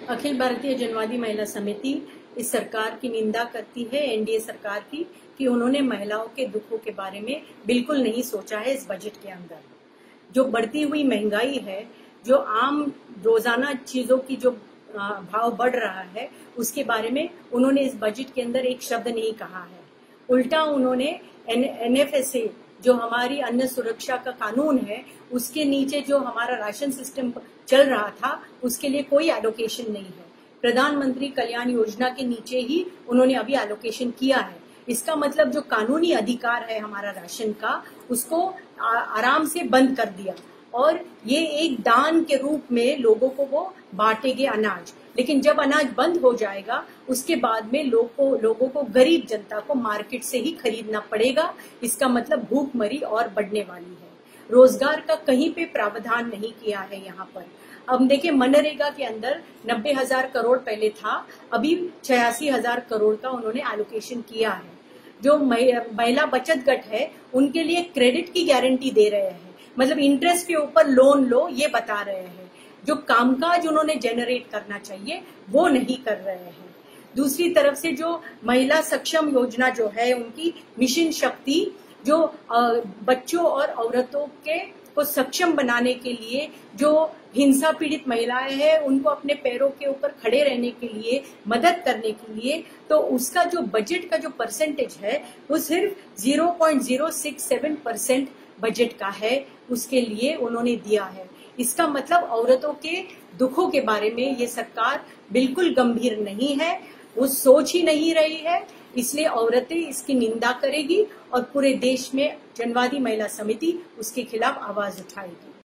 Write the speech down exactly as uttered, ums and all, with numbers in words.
अखिल भारतीय जनवादी महिला समिति इस सरकार की निंदा करती है, एनडीए सरकार की, कि उन्होंने महिलाओं के दुखों के बारे में बिल्कुल नहीं सोचा है। इस बजट के अंदर जो बढ़ती हुई महंगाई है, जो आम रोजाना चीजों की जो भाव बढ़ रहा है, उसके बारे में उन्होंने इस बजट के अंदर एक शब्द नहीं कहा है। उल्टा उन्होंने एन एफ एस ए, जो हमारी अन्न सुरक्षा का कानून है, उसके नीचे जो हमारा राशन सिस्टम चल रहा था, उसके लिए कोई एलोकेशन नहीं है। प्रधानमंत्री कल्याण योजना के नीचे ही उन्होंने अभी एलोकेशन किया है। इसका मतलब जो कानूनी अधिकार है हमारा राशन का, उसको आराम से बंद कर दिया और ये एक दान के रूप में लोगों को वो बांटेंगे अनाज। लेकिन जब अनाज बंद हो जाएगा, उसके बाद में लोगों लोगों को, गरीब जनता को मार्केट से ही खरीदना पड़ेगा। इसका मतलब भूखमरी और बढ़ने वाली है। रोजगार का कहीं पे प्रावधान नहीं किया है यहाँ पर। अब देखिए, मनरेगा के अंदर नब्बे हजार करोड़ पहले था, अभी छियासी हजार करोड़ का उन्होंने एलोकेशन किया है। जो महिला बचत गट है, उनके लिए क्रेडिट की गारंटी दे रहे हैं, मतलब इंटरेस्ट के ऊपर लोन लो, ये बता रहे हैं। जो कामकाज उन्होंने जनरेट करना चाहिए वो नहीं कर रहे हैं। दूसरी तरफ से जो महिला सक्षम योजना जो है, उनकी मिशन शक्ति, जो बच्चों और औरतों के को सक्षम बनाने के लिए, जो हिंसा पीड़ित महिलाएं हैं, उनको अपने पैरों के ऊपर खड़े रहने के लिए मदद करने के लिए, तो उसका जो बजट का जो परसेंटेज है, वो सिर्फ zero point zero six seven percent budget का है, उसके लिए उन्होंने दिया है। इसका मतलब औरतों के दुखों के बारे में ये सरकार बिल्कुल गंभीर नहीं है, वो सोच ही नहीं रही है। इसलिए औरतें इसकी निंदा करेगी और पूरे देश में जनवादी महिला समिति उसके खिलाफ आवाज उठाएगी।